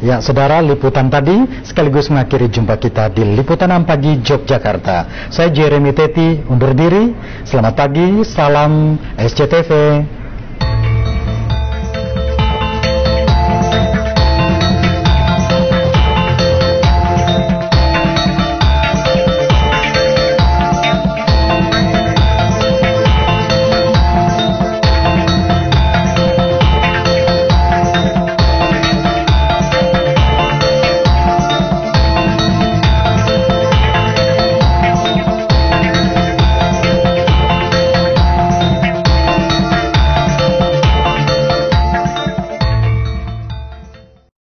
Ya, saudara, liputan tadi sekaligus mengakhiri jumpa kita di Liputan 6 Pagi Yogyakarta. Saya Jeremy Teti undur diri. Selamat pagi, salam SCTV.